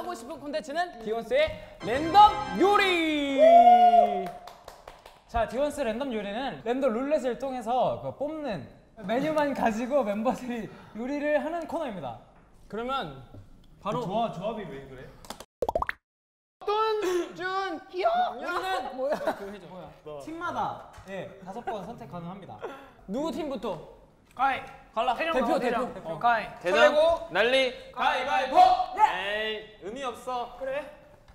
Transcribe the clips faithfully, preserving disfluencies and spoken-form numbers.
하고 싶은 콘텐츠는 디원스의 랜덤 요리. 자, 디원스 랜덤 요리는 랜덤 룰렛을 통해서 그 뽑는 메뉴만 가지고 멤버들이 요리를 하는 코너입니다. 그러면 바로 조합, 조합이 왜 그래? 뚠준 희요. 우리는 뭐야? 그거 해줘. 뭐야? 팀마다 예 다섯 번 선택 가능합니다. 누구 팀부터? 가이. 갈라. 대령 대표 나와, 대표. 대령. 대표. 어, 가이. 대장 난리 가위바위보. 에이 의미 없어. 그래.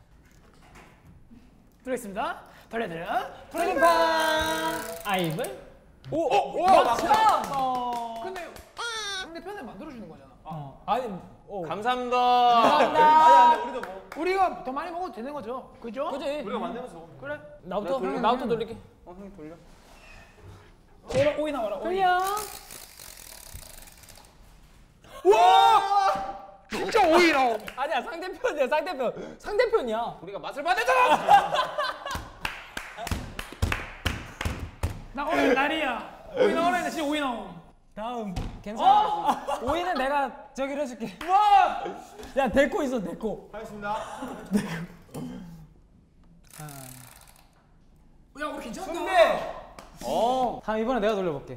들어있습니다. 돌려드려. 프레임판. 아이블. 오, 오, 막상. 어. 근데 상대편을 만들어주는 거잖아. 어, 아니, 오. 감사합니다. 감사합니다. 아니, 우리도 뭐. 우리가 더 많이 먹어도 되는 거죠. 그죠? 그지? 우리가 만들면서 먹으면 그래. 나부터 돌려? 나부터 돌릴게. 어, 형 돌려. 오라 오이 나와라. 오이. 돌려. 진짜 오이 나오. 아니야 상대편이야 상대편. 상대편이야. 우리가 맛을 봐야잖아. 나 오늘 날이야. 오이 나오라 했는데 진짜 오이 나옴. 다음. 괜찮아. 오이는 내가 저기로 해줄게. 와! 야, 데코 있어, 데코. 하겠습니다. 야, 우리 괜찮다. 근데 어. 다음 이번에 내가 돌려볼게.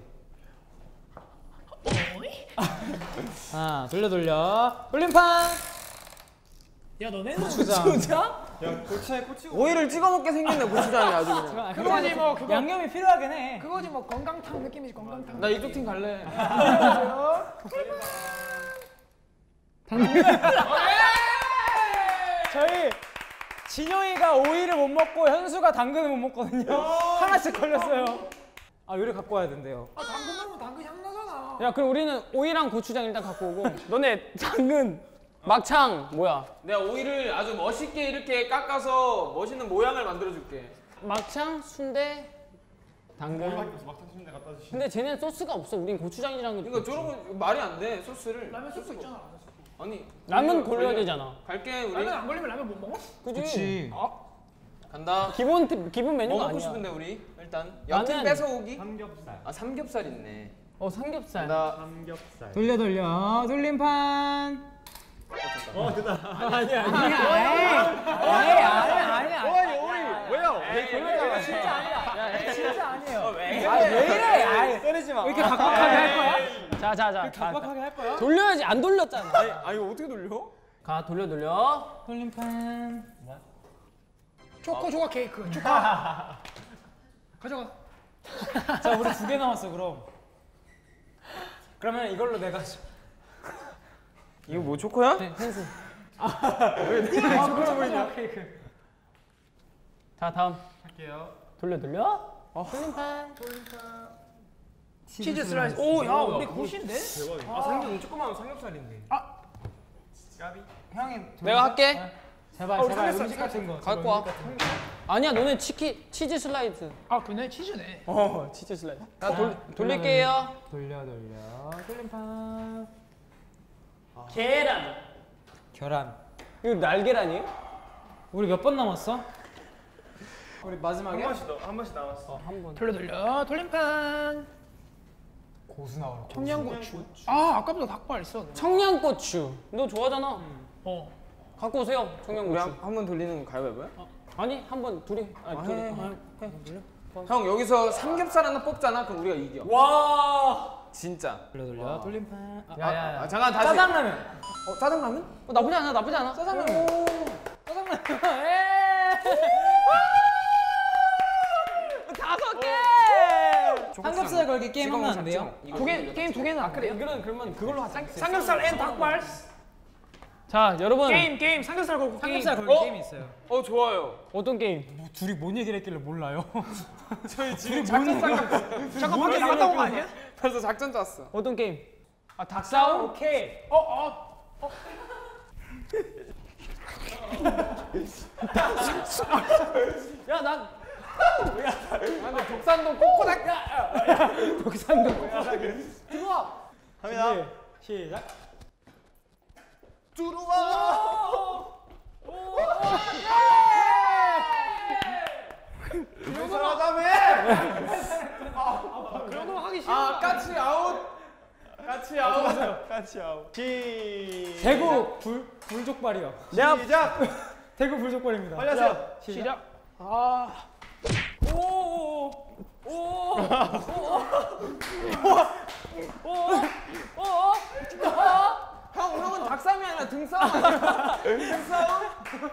오이? 하나, 돌려 돌려. 돌림판. 야, 너네는 고추장. 진짜? 야, 고추장에 꽂히고. 오이를 찍어 먹게 생겼네 고추장이 아주 그냥. 아, 그거지, 괜찮아. 뭐, 그거. 양념이 필요하긴 해. 그거지 뭐 건강탕 느낌이지 건강탕. 나 이쪽 팀 갈래. 저희 진영이가 오이를 못 먹고 현수가 당근을 못 먹거든요. 하나씩 걸렸어요. 아, 요리 갖고 와야 된대요. 아, 당근 넣으면 당근 향 나잖아. 야 그럼 우리는 오이랑 고추장 일단 갖고 오고 너네 당근 막창 뭐야? 내가 오이를 아주 멋있게 이렇게 깎아서 멋있는 모양을 만들어 줄게. 막창 순대 당근. 막창 순대 갖다 주시. 근데 쟤는 소스가 없어. 우린 고추장이랑 이거 저런 거 말이 안 돼. 소스를. 라면 소스 있잖아. 라면 소스. 아니. 라면 걸려. 걸려야 되잖아. 갈게 우리. 라면 안 걸리면 라면 못 먹어? 그지? 간다. 기본 티- 기본 메뉴가 뭐 먹고 아니야. 싶은데 우리 일단 나는- 옅은 뺏어오기. 삼겹살. 아 삼겹살 있네. 어 삼겹살. 나 삼겹살. 돌려 돌려. 돌림판. 어, 됐다. 아니야, 아니야. 아니야, 아니야. 오이 왜요? 에이, 돌려잖아. 진짜 아니야. 진짜 아니에요. 왜? 아, 왜 이래? 아이, 때리지 마. 왜 이렇게 각박하게 할 거야? 자자자. 각박하게 할 거야? 돌려야지. 안 돌렸잖아. 아니, 아 이거 어떻게 돌려? 가 돌려 돌려. 돌림판. 초코 조각 케이크. 축하. 가져가. 자, 우리 두 개 남았어, 그럼. 그러면 이걸로 내가 이거 뭐 초코야? 현수. 초코 보이냐? 케이크. 자 다음. 할게요. 돌려 돌려. 돌림판. 치즈 슬라이스. 오, 야, 우리 굿인데? 대박이야. 아, 삼겹 조그마한 삼겹살인데. 아, 까비. 형이 내가 할게. 제발, 우리 제발 삼겹살 음식 같은 거. 갖고 와. 아니야 너네 치킨 치즈 슬라이드. 아, 그네 치즈네. 어 치즈 슬라이드. 자 돌, 돌릴게요. 돌려 돌려. 돌림판. 계란. 계란. 이거 날계란이에요? 우리 몇 번 남았어? 우리 한 마지막에 번씩 더, 한 번씩 남았어. 어 한 번. 돌려 돌려. 돌림판. 고수 나오라. 청양고추. 아, 아까보다 닭발 있었네. 청양고추. 너 좋아하잖아. 어. 갖고 오세요. 우리 청양고추. 한 번 돌리는 거 가위바위보야? 아니 한 번 둘이. 아니 아, 둘이. 해, 아, 해. 형 여기서 삼겹살 하나 뽑잖아. 그럼 우리가 이겨. 와. 진짜. 돌려 돌려. 돌림판. 아, 야야야. 아, 잠깐 다시. 짜장라면. 어, 짜장라면? 어, 나쁘지 않아 나쁘지 않아. 짜장라면. 짜장라면. 에이. 다섯 개. 삼겹살 걸기 게임 찍어 하면 안 먹자, 돼요? 찍어. 이거 두 개, 돌려. 게임 두 개는 안 그래 그래. 이거는 그러면 그걸로 하자. 삼겹살 앤 닭발. 자 여러분 게임, 게임. 삼겹살 걸고 게임. 삼겹살 걸기 어? 게임이 있어요. 어 좋아요. 어떤 게임? 뭐 둘이 뭔 얘기를 했길래 몰라요? 저희 지금 작전 잠깐 밖에 나갔다 온 거 아니야? 벌써 작전 짰어. 어떤 게임? 아 닭싸움? 오케이. 어, 어. 어. 야 나. 근데 독산동 코코넛. 독산동. 들어와. 갑니다. 시작. 들어와. 유선하자며. 그 정도면 하기 싫어. 아 까치 아웃. 까치 아웃. 까치아오. 시. 대구 불 불족발이요. 내가 시작. 대구 불족발입니다. 빨리 하세요. 시작. 아. 오. 오. 오. 오. 형 형은 닭싸움이 아니라 등싸움 아니야? 등싸움?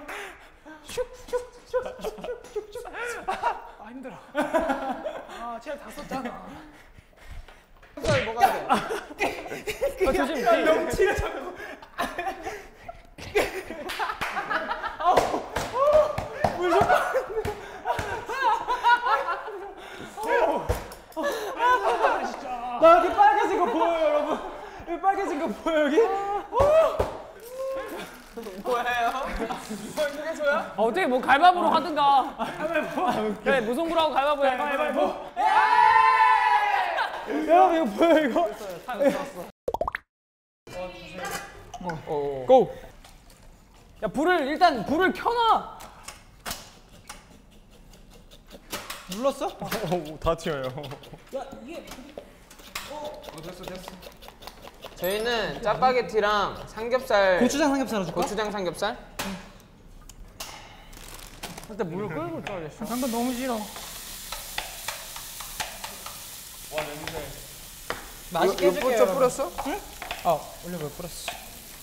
아 힘들어. 아 체력 다 썼잖아. 등싸움 뭐가 돼? 어, 조심. 야, 명치를 잡고. 나 여기 빨개진 거 보여요, 여러분? 여기 빨개진 거 보여 여기? 뭐예요? 이거 휴게소야? 아, 어떻게 뭐 갈바보로 하든가. 그래 무승부로 하고 갈바보야. 가위바위보. 여러분 이거 보여 이거? 고. 야 불을 일단 불을 켜놔. 눌렀어? 다 튀어요. 저희는 짜파게티랑 삼겹살 고추장 삼겹살 해줄까? 고추장 삼겹살? 일단 물을 끓고 떠야겠어. 당근 너무 싫어. 맛있게 해줄게요. 고추 여러분. 뿌렸어? 어, 올리브유 뿌렸어.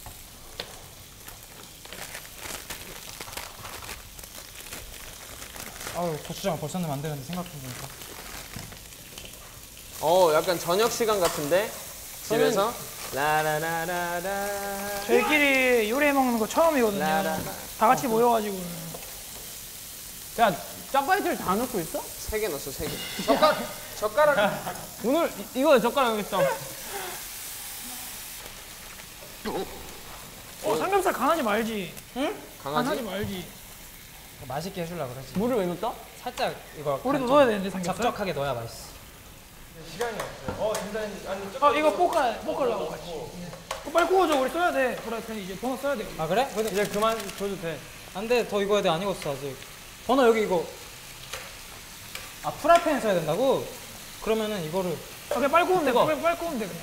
아유, 고추장 벌써 넣으면 안 되는데 생각해보니까. 어 약간 저녁 시간 같은데? 집에서? 라라라라라 저희끼리 요리해 먹는 거 처음이거든요. 라라. 다 같이 모여가지고. 야 짜파게티를 다 넣고 있어? 세 개 넣었어 세 개. 젓가락 젓가락 오늘 이- 이거 젓가락 여기 있어. 어 삼겹살 간하지 말지. 간하지 강아지? 말지. 맛있게 해주려고 그러지. 물을 왜 넣었다? 살짝 이거 우리도 좀 넣어야 되는데 삼겹살. 적적하게 넣어야 맛있어. 시간이 없어요. 어, 진짜 아니 아 이거 볶아 볶으려고 같이. 그거 빨리 구워줘. 우리 써야 돼. 프라이팬 이제 번호 써야 돼. 아 그래? 근데 이제 그만 줘도 돼. 안 돼, 더 익어야 돼. 안 익었어 아직. 번호 여기 이거. 아 프라이팬에 써야 된다고? 그러면은 이거를 아, 그냥 빨리 구우면 돼. 뜨거. 빨리, 빨리 구우면 돼 그냥.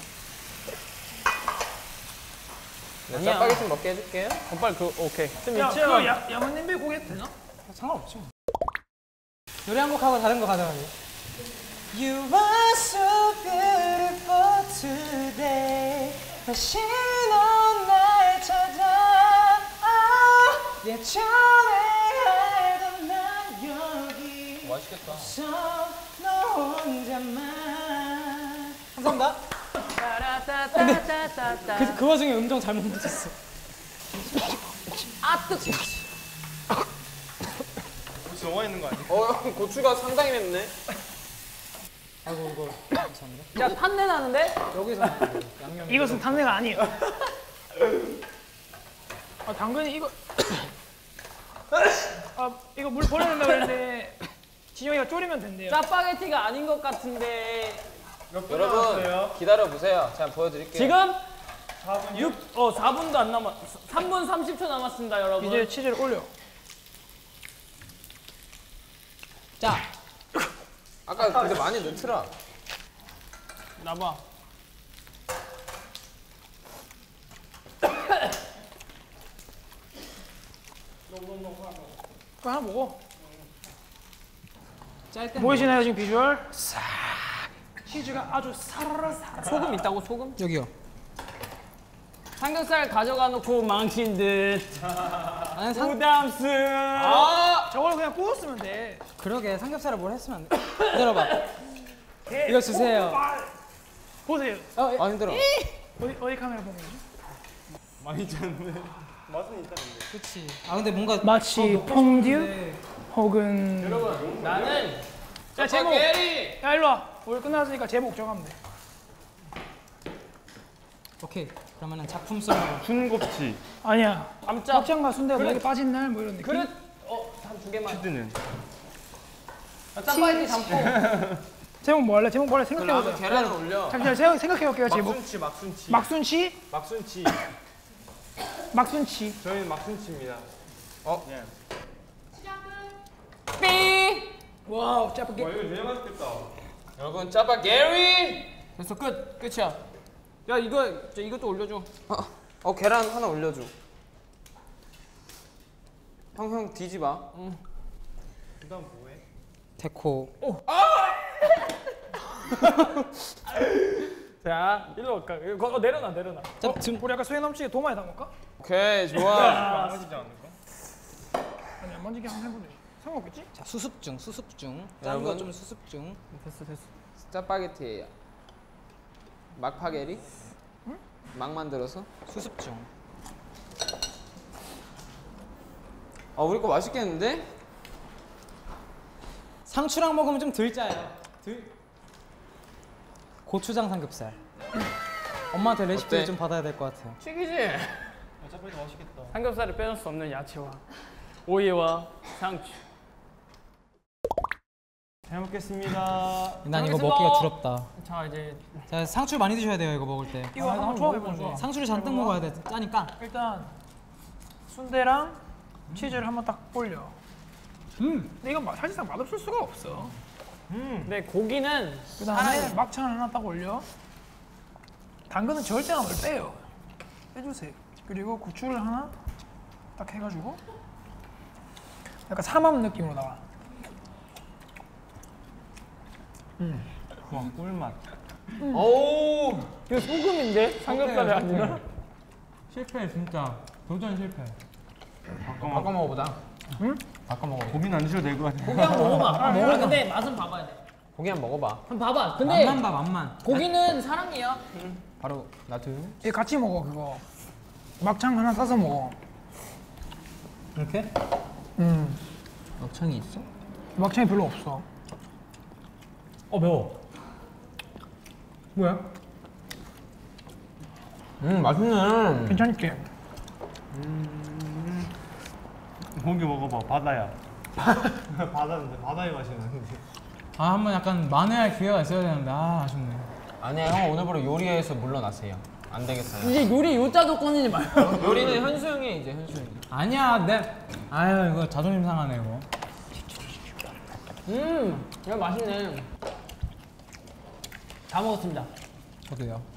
네, 아니야. 짜파게티 먹게 해줄게요. 어, 빨리 그 오케이. 좀 야 있지? 그거 야 야만님배 고기 해도 되나? 상관없지 뭐. 노래 한 곡 하고 다른 거 가져가게. You are so beautiful today. 다시 넌 날 찾아. 아, 예전에 알던 나 여기. 맛있겠다. 너 혼자만. 감사합니다. 따라따따따따. 그, 그 와중에 음정 잘못 붙였어. 아 뜨. 혹시 너무 있는 거 아니야? 어 형 고추가 상당히 맵네. 아이고 이거 감사합니다. 야 탄내 나는데? 여기서 양념. 이것은 당내가 아니에요. 아 당근이 이거 아 이거 물 버려야 된다 그랬는데 진영이가 졸이면 된대요. 짜파게티가 아닌 것 같은데. 몇분 여러분 남았어요? 기다려 보세요. 제가 보여드릴게요. 지금 육, 어 사 분도 안 남았. 삼 분 삼십 초 남았습니다, 여러분. 이제 치즈를 올려. 자, 아까 근데 많이 넣더라. 나봐. 그거 하나 먹어. 짤 때. 보이시나요 지금 비주얼? 싹 치즈가 아주 사라라 사라. 소금 있다고 소금? 여기요. 삼겹살 가져가 놓고 망친 듯. 아니 상. 부담스. 아 저걸 그냥 구웠으면 돼. 그러게 삼겹살을 뭘 했으면 안 돼. 기다려봐. 이거 주세요. 보세요. 어, 예. 아 힘들어. 어디 어디 카메라 보면 되지? 많이 짰는데. 맛은 있다는데. 그렇지. 아 근데 뭔가 마치 퐁듀 혹은 여러분 나는 야 제목. 짜파게티. 야 일로 와. 오늘 끝났으니까 제목 정하면 돼. 오케이. 그러면은 작품성. 순곱치. 아니야. 깜짝. 곱창과 순대가 그래. 목에 빠진 날 뭐 이런 느낌. 그릇. 어한 두 개만. 치즈는. 아, 짜파게티 담고. 제목 뭐 할래? 제목 뭐 할래? 그 나무 생각해보자. 계란을 올려. 잠시만 생각, 생각해볼게요 제목. 막순치, 막순치. 막순치? 막순치. 막순치. 저희는 막순치입니다. 어? 예. 삐. 와우 짜파게. 와 이거 되게 맛있겠다. 여러분 짜파게티. 됐어 끝. 끝이야. 야 이거 저 이것도 올려줘. 어, 어 계란 하나 올려줘. 형 형 뒤집어. 그다음 뭐해? 데코. 자 일로 올까? 이거 거- 내려놔 내려놔. 자, 어? 지금- 우리 약간 수행 넘치게 도마에 담을까? 오케이 좋아. 안 하시지 않을까? 아니 안 만지게 한번 해보래. 상관없겠지? 자, 수습중, 수습중. 짠 여러분. 거 좀 수습중. 됐어 됐어. 짜파게티예요. 막파게리? 막 만들어서? 수습중. 아 우리 거 맛있겠는데? 상추랑 먹으면 좀 덜 짜요. 덜. 고추장 삼겹살. 엄마한테 레시피를 어때? 좀 받아야 될 것 같아요. 튀기지. 짜파게티 맛있겠다. 삼겹살을 빼놓을 수 없는 야채와 오이와 상추. 잘 먹겠습니다. 난 이거 알겠습니다. 먹기가 두렵다. 자 이제 자, 상추 많이 드셔야 돼요, 이거 먹을 때. 이거 한번 조합해보자. 상추를 잔뜩 먹어야 돼, 짜니까. 일단 순대랑 치즈를 한번 딱 올려. 음. 근데 이건 마- 사실상 맛없을 수가 없어. 근데 고기는 그다음에 막창을 하나 딱 올려. 당근은 절대 안 빼요. 빼주세요. 그리고 고추를 하나 딱 해가지고 약간 삼합 느낌으로다가. 와 꿀맛. 오. 이거 소금인데 삼겹살이 아니라. 실패 진짜. 도전 실패. 바꿔 바꿔 먹어보자. 응? 바꿔 먹어. 고민 안 드셔도 될 것 같아. 고기 한번 먹어봐. 먹어. 근데 맛은 봐봐야 돼. 고기 한번 먹어봐. 한번 봐봐. 근데 맛만 봐, 맛만. 고기는 사랑이야. 바로 놔둬. 얘 같이 먹어 그거. 막창 하나 싸서 먹어. 이렇게? 음. 막창이 있어? 막창이 별로 없어. 어, 매워. 뭐야? 음 맛있네. 괜찮게. 고기 먹어봐. 바다야. 바다인데 바다의 맛이 나는데. 아, 한번 약간 만회할 기회가 있어야 되는데, 아, 아쉽네. 아니야 형 오늘부로 요리에서 물러나세요. 안 되겠어요. 이제 요리 요자도 꺼내지 말고. 요리는 현수 형이 이제 현수 형이. 아니야, 내. 아유, 이거 자존심 상하네, 이거. 음, 이거 맛있네. 다 먹었습니다. 저도요.